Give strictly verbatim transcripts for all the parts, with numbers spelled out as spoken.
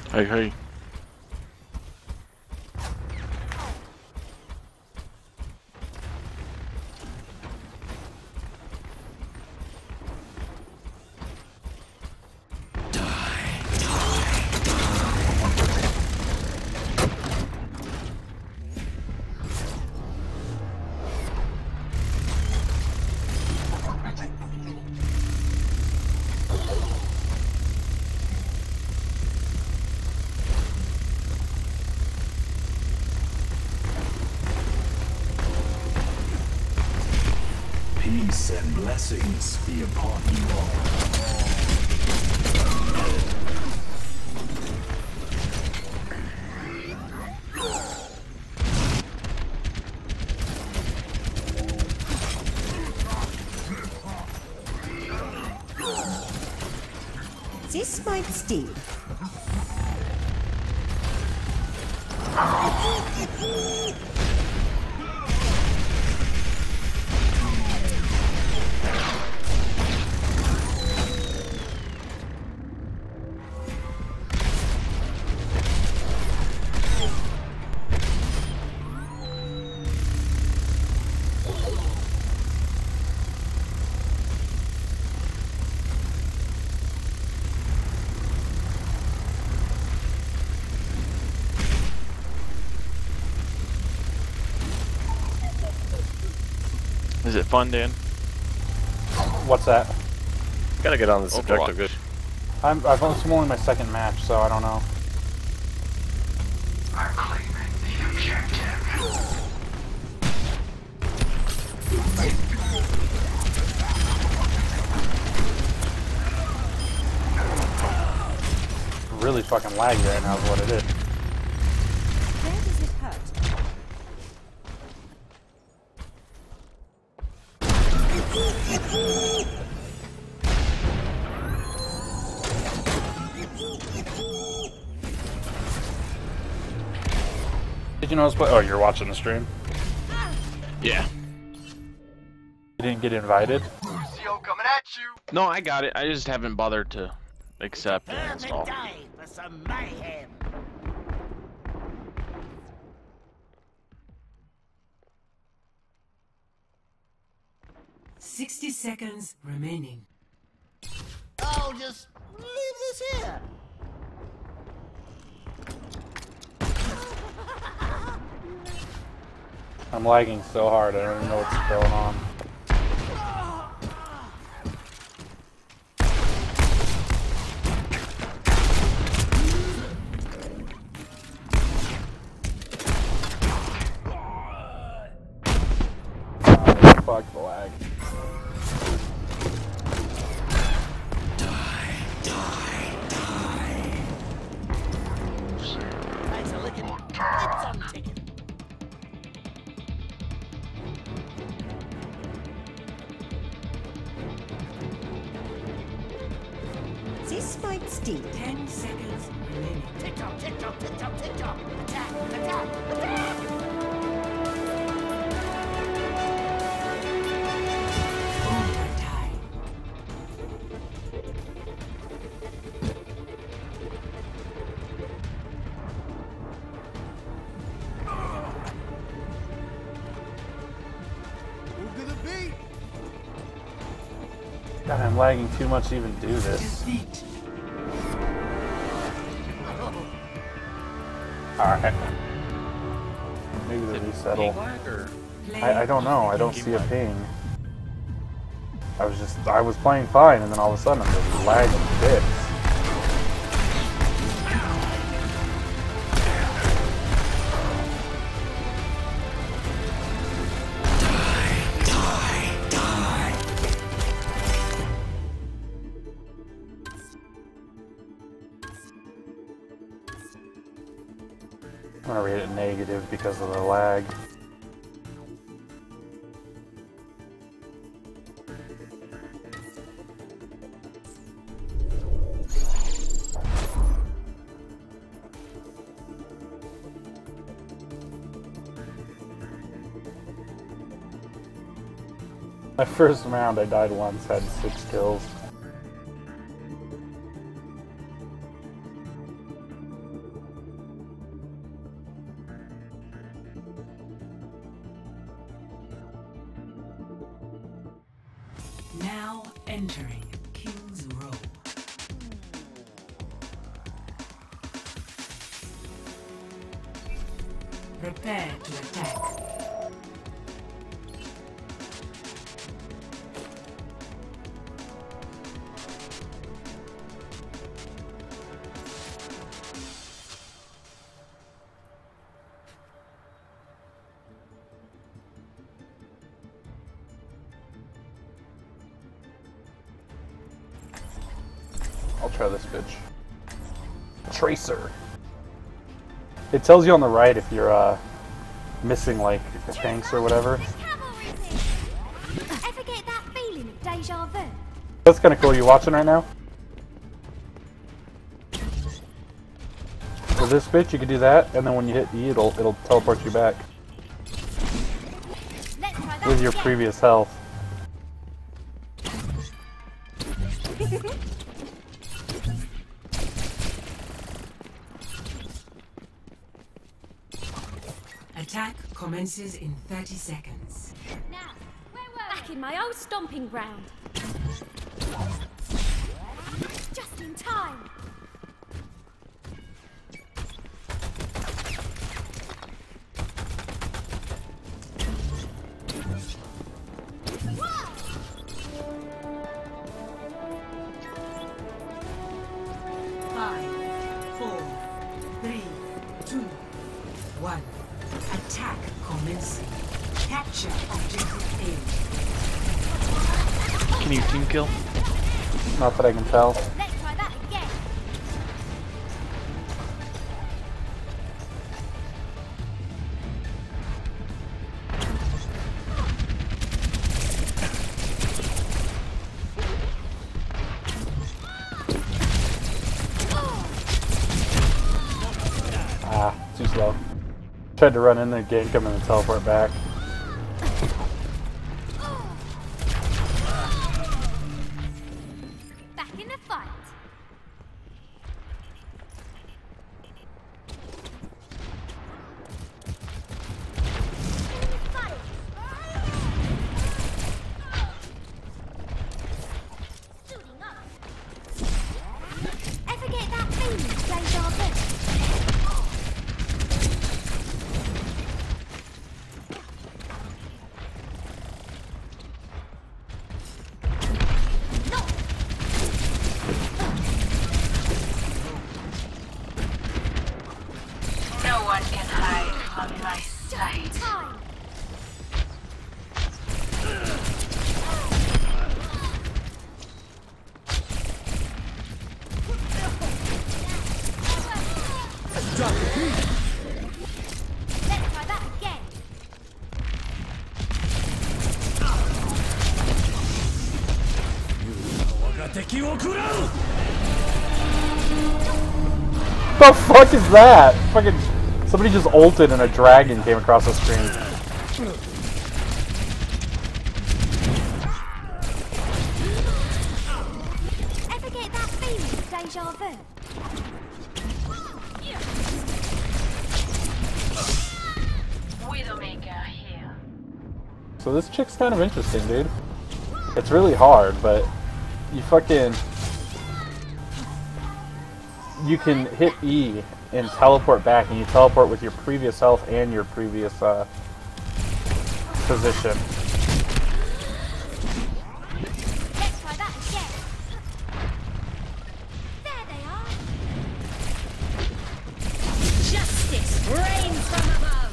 Hey, hey. Peace and blessings be upon you all. This might sting. Is it fun, Dan? What's that? Gotta get on this Overwatch. objective. Good. I'm, I've only, it's only my second match, so I don't know. I'm claiming the objective. Really fucking laggy right now is what it is. Where does it hurt? Did you notice what? Oh, you're watching the stream? Yeah. You didn't get invited? Lucio coming at you. No, I got it. I just haven't bothered to accept and install. Day for some mayhem. Sixty seconds remaining. Oh, just leave this here. I'm lagging so hard, I don't even know what's going on. Oh, fuck the lag. Thanks for licking it. It's on ticket. This might sting. Ten seconds remaining. Tick tock, tick tock, tick tock, tick tock. Attack, attack, attack. Overtime. Move to the beat. God, I'm lagging too much to even do this. Defeat. Alright. Maybe the resettle. I, I don't know, I don't see a ping. I was just, I was playing fine and then all of a sudden I'm just lagging bits. I'm gonna rate it negative because of the lag. My first round I died once, had six kills. Now entering King's Row. Prepare to attack. I'll try this bitch. Tracer. It tells you on the right if you're uh, missing like tanks or whatever. Ever get that feeling of deja vu? That's kind of cool. You watching right now? With this bitch, you can do that, and then when you hit E, it'll it'll teleport you back Let's try that with your again. previous health. Attack commences in thirty seconds. Now, where were we? Back in my old stomping ground. Just in time. Five, four, three, two, one. Attack commencing. Capture objective A. Can you team kill? Not that I can tell. Let's try that again. Ah, too slow. Tried to run in there, gank him, and then teleport back. Back in the fight. Suiting up. Ever get that feeling of deja vu? No one can hide from my Just in sight. time. Let's try that again. The fuck is that? Fucking somebody just ulted and a dragon came across the screen. Ever get that feeling of deja vu? Widowmaker here. So this chick's kind of interesting, dude. It's really hard, but you fucking you can hit E and teleport back, and you teleport with your previous health and your previous uh, position. Let's try that again. There they are. Justice reigns from above.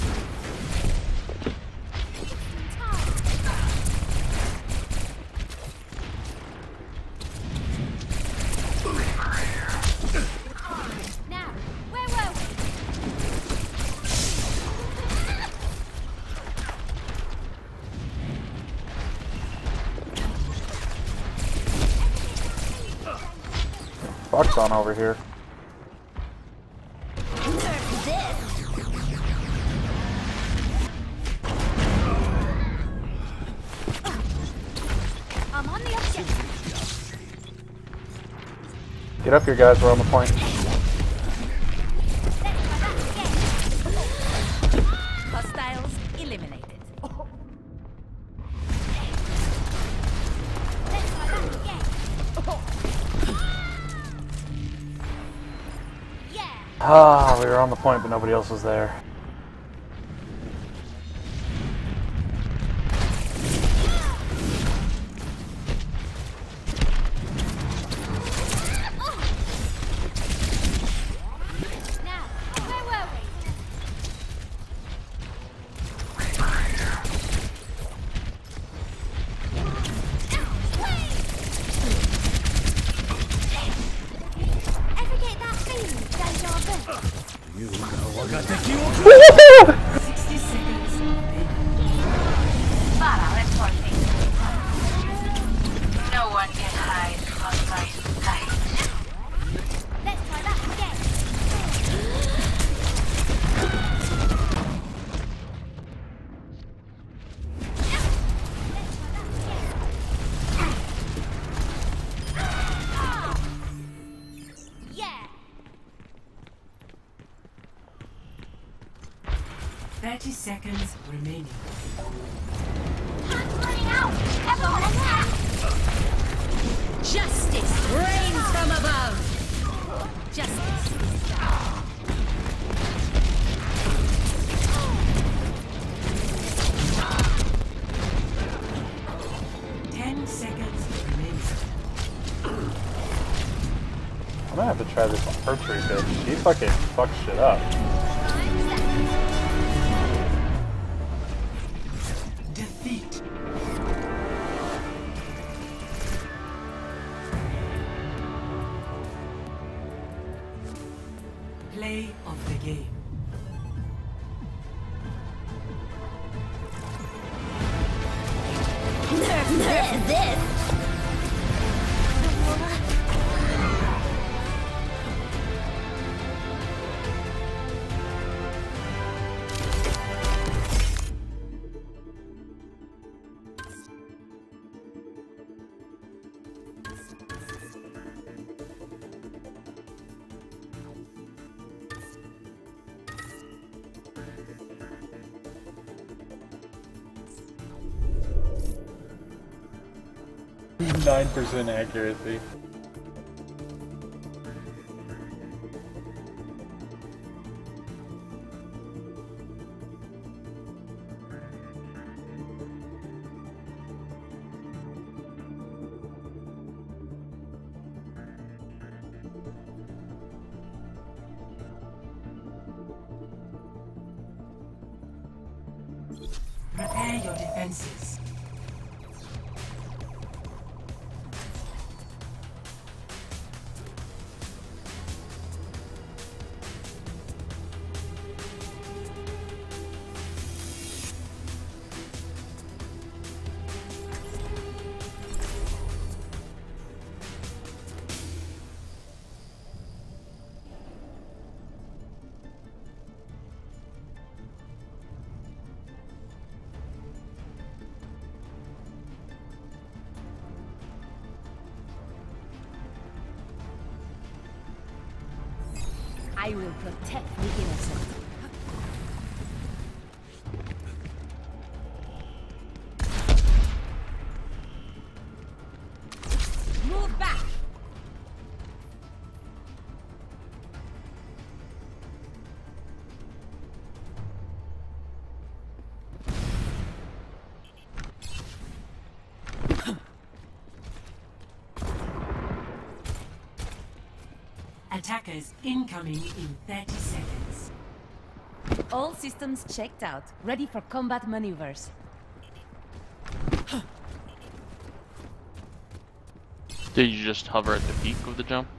Just in time. Now, where were we? Fuck's on over here. I'm on the objective. Get up here, guys. We're on the point. Let's try that again. Hostiles eliminated. Ah, we were on the point, but nobody else was there. sixty seconds remaining. Para, let's work things. No one can hide from my sight. Let's try that again. Yeah. thirty seconds remaining. Time's running out. Everyone attack. Justice reigns from above. Justice is done. ten seconds remaining. I'm gonna have to try this archery bitch. She fucking fucks shit up. Defeat. Play of the game. Nerf this. nine percent accuracy. Prepare your defenses. I will protect the innocent. Move back. Attackers incoming in thirty seconds. All systems checked out, ready for combat maneuvers. Did you just hover at the peak of the jump?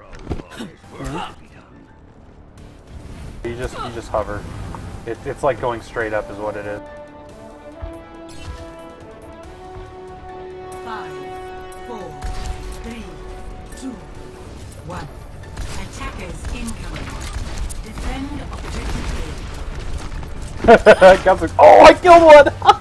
You just you just hover. It, it's like going straight up is what it is. Five, four, three, two, one. Attackers incoming. Defend objective A. Got some- oh, I killed one!